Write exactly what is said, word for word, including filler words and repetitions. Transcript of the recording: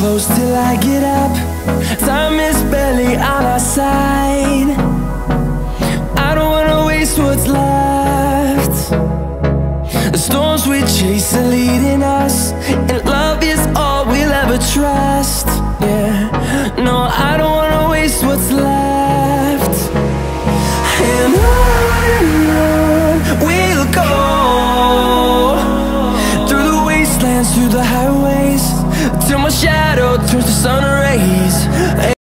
close till I get up. Time is barely on our side. I don't wanna waste what's left. The storms we chase are leading us, and love is all we'll ever trust. Yeah, no, I don't wanna waste what's left. And on and on we'll go, through the wastelands, through the highways, till my shadow turns to sun rays.